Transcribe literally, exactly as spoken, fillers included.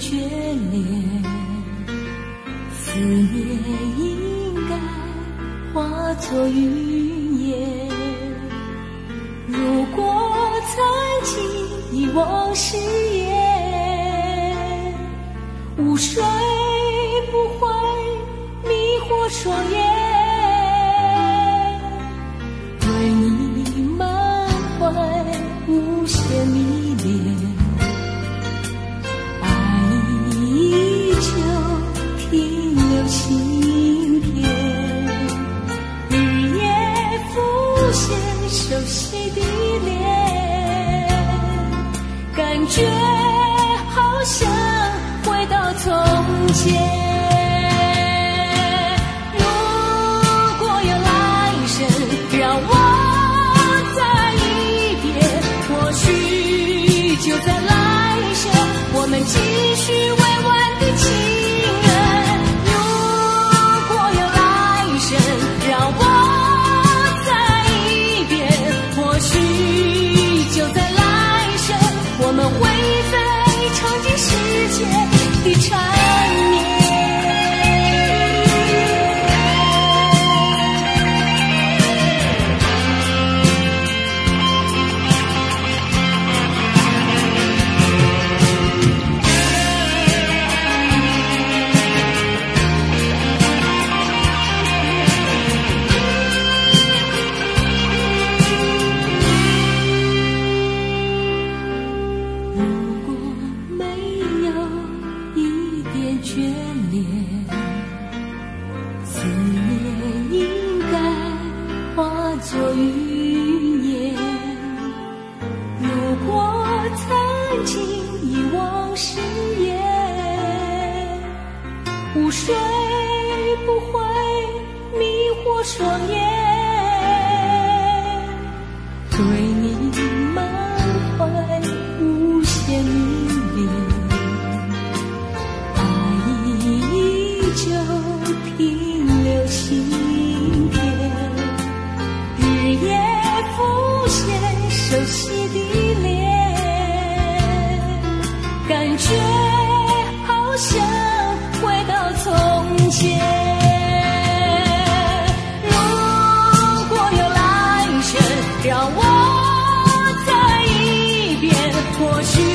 眷恋，思念应该化作云烟。如果曾经遗忘誓言，雾水不会迷惑双眼，对你满怀无限迷恋，爱依旧停留心田，日夜浮现熟悉的脸，感觉好像回到从前。我们继续未完的情缘，如果有来生，让我再一遍，或许就在来生，我们会再尝尽世界的缠绵。眷恋，思念应该化作云烟。如果曾经遗忘誓言，雾水不会迷惑双眼，对你满怀无限迷恋。就停留心田，日夜浮现熟悉的脸，感觉好像回到从前。如果有来生，让我再一遍，或许